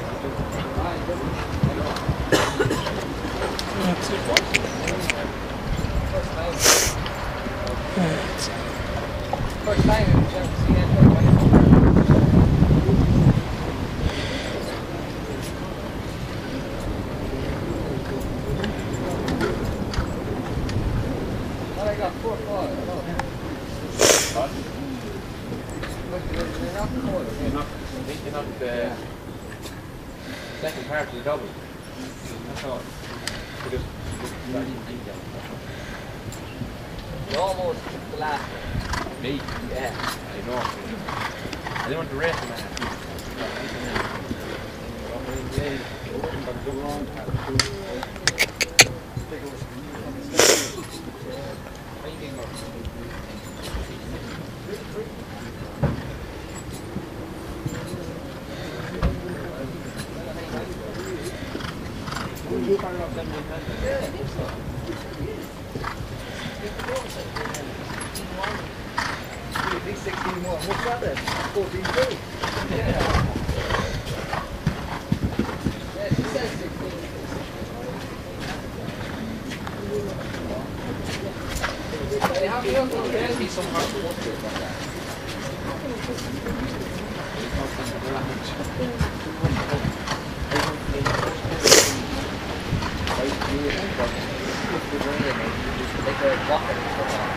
That's it. First time I've ever seen it. I got 4 claws. What? They're not claws. I think you're not the second part of the double. That's all. You just You're almost the last one. me. Yeah. I know. I didn't want to race him. Big 16 more. What's that then? 14 2. Yeah. Yeah, she says 16. They have to know there'll be some hard work to it like that. Like a bucket.